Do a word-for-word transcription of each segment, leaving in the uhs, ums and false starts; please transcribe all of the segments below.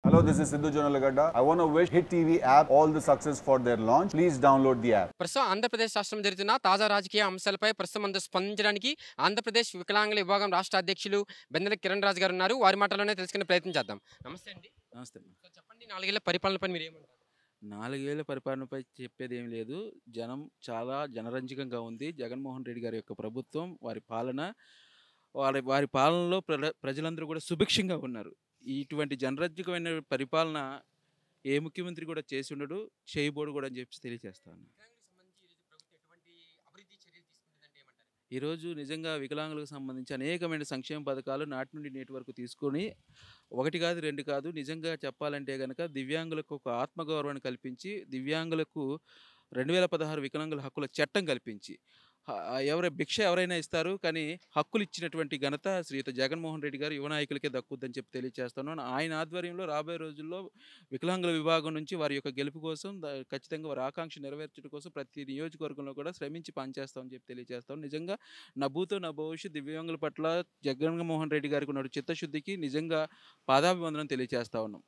Hello, this is Sidhu Jonalagada. I want to wish Hit T V app all the success for their launch. Please download the app. ప్రస్తుతం ఆంధ్రప్రదేశ్ రాష్ట్రం జరుగుతున్న తాజా రాజకీయ అంశాలపై ప్రస్తుతం అంతా స్పందించడానికి ఆంధ్రప్రదేశ్ వికలాంగుల విభాగం రాష్ట్ర అధ్యక్షులు బెందల కిరణ్ రాజు గారు ఉన్నారు. వారి మాటలోనే తెలుసుకునే ప్రయత్నం చేద్దాం. నమస్తే అండి. నమస్తే. సార్ చెప్పండి, నాలుగేళ్ల పరిపాలనపై మీరు ఏమంటారు? నాలుగేళ్ల పరిపాలనపై చెప్పేది ఏం లేదు. జనం చాలా జనరంజకంగా ఉంది. జగన్మోహన్ రెడ్డి గారి యొక్క ప్రభుత్వం, వారి పాలన, వారి వారి పాలనలో ప్ర ప్రజలందరూ కూడా సుభిక్షంగా ఉన్నారు. ఇటువంటి జనరంజకమైన పరిపాలన ఏ ముఖ్యమంత్రి కూడా చేసి ఉండడు, చేయబోడు కూడా అని చెప్పి తెలియజేస్తాను. ఈరోజు నిజంగా వికలాంగులకు సంబంధించి అనేకమైన సంక్షేమ పథకాలు నాటి నుండి నేటి వరకు తీసుకొని ఒకటి కాదు రెండు కాదు, నిజంగా చెప్పాలంటే కనుక దివ్యాంగులకు ఒక ఆత్మగౌరవాన్ని కల్పించి, దివ్యాంగులకు రెండు వేల పదహారు వికలాంగుల హక్కుల చట్టం కల్పించి, ఎవరి భిక్ష ఎవరైనా ఇస్తారు కానీ హక్కులు ఇచ్చినటువంటి ఘనత శ్రీయుత జగన్మోహన్ రెడ్డి గారు యువ నాయకులకే దక్కుద్దని చెప్పి తెలియజేస్తున్నాను. ఆయన ఆధ్వర్యంలో రాబోయే రోజుల్లో వికలాంగుల విభాగం నుంచి వారి యొక్క గెలుపు కోసం, ఖచ్చితంగా వారి ఆకాంక్ష నెరవేర్చడం కోసం ప్రతి నియోజకవర్గంలో కూడా శ్రమించి పనిచేస్తామని చెప్పి తెలియజేస్తాం. నిజంగా నభూతో నా భవిష్యత్ దివ్యాంగుల పట్ల జగన్మోహన్ రెడ్డి గారికి ఉన్న చిత్తశుద్ధికి నిజంగా పాదాభివందనం తెలియజేస్తా ఉన్నాం.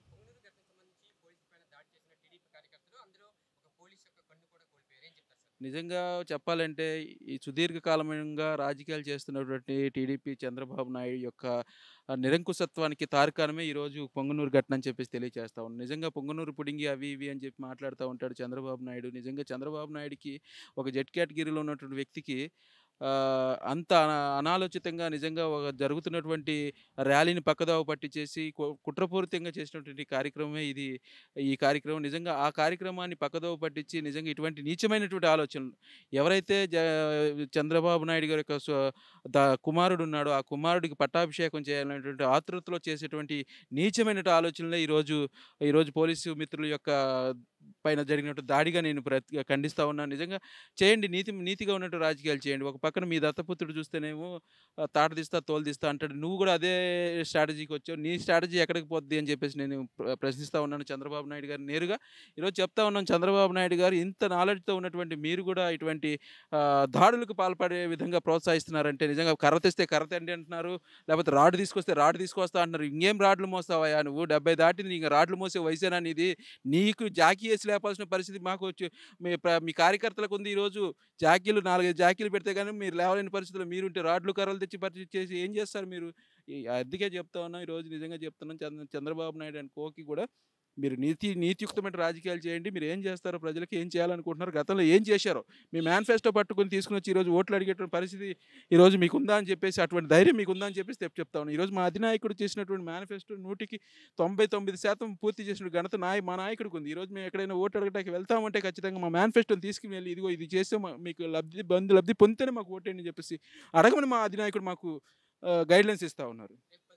నిజంగా చెప్పాలంటే ఈ సుదీర్ఘకాలంగా రాజకీయాలు చేస్తున్నటువంటి టీడీపీ చంద్రబాబు నాయుడు యొక్క నిరంకుశత్వానికి తార్కాణమే ఈరోజు పొంగనూరు ఘటన అని చెప్పేసి తెలియజేస్తా ఉన్నాం. నిజంగా పొంగనూరు పుడింగి అవి ఇవి అని చెప్పి మాట్లాడుతూ ఉంటాడు చంద్రబాబు నాయుడు. నిజంగా చంద్రబాబు నాయుడికి ఒక జెడ్ కేటగిరీలో ఉన్నటువంటి వ్యక్తికి అంత అనాలోచితంగా నిజంగా ఒక జరుగుతున్నటువంటి ర్యాలీని పక్కదావ పట్టించేసి కుట్రపూరితంగా చేసినటువంటి కార్యక్రమమే ఇది. ఈ కార్యక్రమం నిజంగా ఆ కార్యక్రమాన్ని పక్కదావ పట్టించి నిజంగా ఇటువంటి నీచమైనటువంటి ఆలోచనలు ఎవరైతే జ చంద్రబాబు నాయుడు గారి యొక్క ద కుమారుడు ఉన్నాడో ఆ కుమారుడికి పట్టాభిషేకం చేయాలనేటువంటి ఆతృతలో చేసేటువంటి నీచమైన ఆలోచనలే ఈరోజు ఈరోజు పోలీసు మిత్రుల యొక్క పైన జరిగినట్టు దాడిగా నేను ప్రతి ఖండిస్తూ ఉన్నాను. నిజంగా చేయండి, నీతి నీతిగా ఉన్నట్టు రాజకీయాలు చేయండి. ఒక పక్కన మీ దత్తపుత్రుడు చూస్తేనేమో తాట తీస్తా తోలు తీస్తా అంటాడు. నువ్వు కూడా అదే స్ట్రాటజీకి వచ్చావు. నీ స్ట్రాటజీ ఎక్కడికి పోద్ది అని చెప్పేసి నేను ప్రశ్నిస్తూ ఉన్నాను చంద్రబాబు నాయుడు గారు నేరుగా. ఈరోజు చెప్తా ఉన్నాను, చంద్రబాబు నాయుడు గారు ఇంత నాలెడ్జ్తో ఉన్నటువంటి మీరు కూడా ఇటువంటి దాడులకు పాల్పడే విధంగా ప్రోత్సహిస్తున్నారంటే నిజంగా కర్ర తెస్తే కర్ర తండి అంటున్నారు, లేకపోతే రాడ్ తీసుకొస్తే రాడ్ తీసుకొస్తా అంటున్నారు. ఇంకేం రాడ్లు మోస్తావా నువ్వు? డెబ్బై దాటింది, ఇంకా రాడ్లు మోసే వయసేనా నీది? నీకు జాకీ వేసి లేపాల్సిన పరిస్థితి మాకు వచ్చి మీ మీ కార్యకర్తలకు ఉంది. ఈరోజు జాకీలు నాలుగైదు జాకీలు పెడితే కానీ మీరు లేవలేని పరిస్థితుల్లో మీరుంటే రాడ్లు కర్రలు తెచ్చి పరిస్థితి చేసి ఏం చేస్తారు మీరు? అందుకే చెప్తా ఉన్నాం, ఈరోజు నిజంగా చెప్తున్నాం, చంద్ర చంద్రబాబు నాయుడు అండ్ కోకి కూడా మీరు నీతి నీతియుక్తమైన రాజకీయాలు చేయండి. మీరు ఏం చేస్తారో, ప్రజలకి ఏం చేయాలనుకుంటున్నారు, గతంలో ఏం చేశారో మీ మేనిఫెస్టో పట్టుకుని తీసుకుని వచ్చి ఈరోజు ఓట్లు అడిగేటువంటి పరిస్థితి ఈరోజు మీకు ఉందా అని చెప్పేసి, అటువంటి ధైర్యం మీకు ఉందా అని చెప్పేసి చెప్తా ఉన్నాను. ఈరోజు మా అధినాయకుడు చేసినటువంటి మేనిఫెస్టో నూటికి తొంభై తొమ్మిది శాతం పూర్తి చేసిన ఘనత నాయ మా నాయకుడికి ఉంది. ఈరోజు మేము ఎక్కడైనా ఓటు అడగడానికి వెళ్తామంటే ఖచ్చితంగా మా మేనిఫెస్టోని తీసుకుని వెళ్ళి ఇదిగో ఇది చేస్తే మీకు లబ్ధి బంధు లబ్ధి పొందితేనే మాకు ఓటేని చెప్పేసి అడగమని మా అధినాయకుడు మాకు గైడ్లైన్స్ ఇస్తూ ఉన్నారు.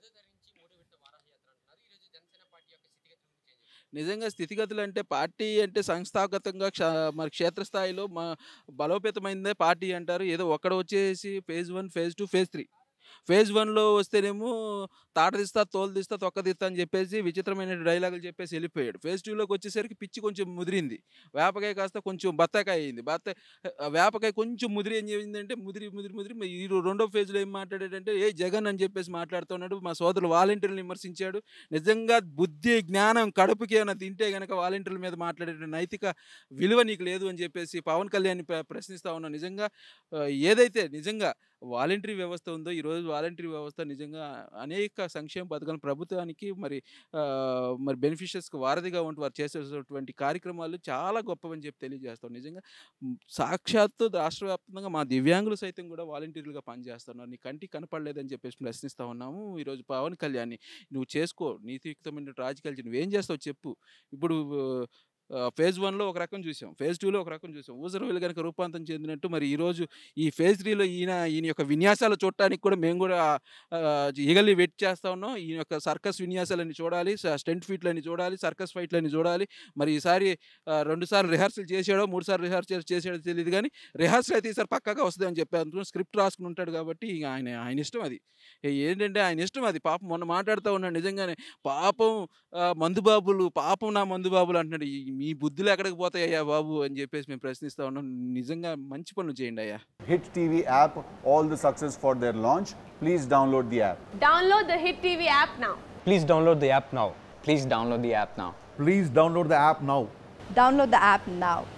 నిజంగా స్థితిగతులు అంటే పార్టీ అంటే సంస్థాగతంగా క్ష మరి క్షేత్రస్థాయిలో మా బలోపేతమైందే పార్టీ అంటారు. ఏదో ఒక్కడ వచ్చేసి phase one phase two phase three phase వన్లో వస్తేనేమో తాట తీస్తా తోలు తీస్తా తొక్క తీస్తా అని చెప్పేసి విచిత్రమైన డైలాగులు చెప్పేసి వెళ్ళిపోయాడు. ఫేజ్ టూలోకి వచ్చేసరికి పిచ్చి కొంచెం ముదిరింది, వేపకాయ కాస్త కొంచెం బత్తాకాయ అయింది. బత్త వేపకాయ కొంచెం ముదిరి ఏం చేయిందంటే ముదిరి ముదిరి ముదిరి ఈ రెండో ఫేజ్లో ఏం మాట్లాడాడంటే ఏ జగన్ అని చెప్పేసి మాట్లాడుతున్నాడు. మా సోదరులు వాలంటీర్లు విమర్శించాడు. నిజంగా బుద్ధి జ్ఞానం కడుపుకి ఏమైనా తింటే కనుక వాలంటీర్ల మీద మాట్లాడే నైతిక విలువ నీకు లేదు అని చెప్పేసి పవన్ కళ్యాణ్ ప్రశ్నిస్తూ ఉన్నాను. నిజంగా ఏదైతే నిజంగా వాలంటరీ వ్యవస్థ ఉందో ఈరోజు వాలంటరీ వ్యవస్థ నిజంగా అనేక సంక్షేమ పథకాలు ప్రభుత్వానికి మరి మరి బెనిఫిషియర్స్కి వారధిగా ఉంటూ వారు చేసేటువంటి కార్యక్రమాలు చాలా గొప్పవని చెప్పి తెలియజేస్తాం. నిజంగా సాక్షాత్తు రాష్ట్ర వ్యాప్తంగా మా దివ్యాంగులు సైతం కూడా వాలంటీర్లుగా పనిచేస్తున్నారు. నీ కంటికి కనపడలేదని చెప్పేసి ప్రశ్నిస్తూ ఉన్నాము. ఈరోజు పవన్ కళ్యాణ్ నువ్వు చేసుకో, నీతియుక్తమైన రాజకీయాలు నువ్వేం చేస్తావు చెప్పు. ఇప్పుడు ఫేజ్ వన్లో ఒక రకం చూసాం, ఫేజ్ టూలో ఒక రకం చూసాం. ఊసరవెల్లి కనుక రూపాంతరం చెందినట్టు మరి ఈరోజు ఈ ఫేజ్ త్రీలో ఈయన ఈయన యొక్క విన్యాసాలు చూడటానికి కూడా మేము కూడా ఈగల్ని వెయిట్ చేస్తూ ఉన్నాం. ఈయన యొక్క సర్కస్ విన్యాసాలని చూడాలి, స్టెంట్ ఫీట్లని చూడాలి, సర్కస్ ఫైట్లని చూడాలి. మరి ఈసారి రెండు సార్లు రిహార్సల్ చేసాడో మూడు సార్లు రిహార్సల్ చేసాడో తెలియదు కానీ రిహార్సల్ అయితే ఈసారి పక్కాగా వస్తుంది అని చెప్పి స్క్రిప్ట్ రాసుకుని ఉంటాడు కాబట్టి ఆయన ఆయన ఇష్టం అది. ఏంటంటే ఆయన ఇష్టం అది. పాపం మొన్న మాట్లాడుతూ ఉన్నాడు నిజంగానే, పాపం మందుబాబులు, పాపం నా మందుబాబులు అంటున్నాడు. మీ బుద్ధులు ఎక్కడికి పోతాయ్యా బాబు అని చెప్పేసి మేము ప్రశ్నిస్తా ఉన్నాం. నిజంగా మంచి పనులు చేయండి అయ్యా. Hit T V app, all the success for their launch. Please download the app. Download the Hit T V app now. Please download the app now. Please download the app now. Please download the app now. Download the app now.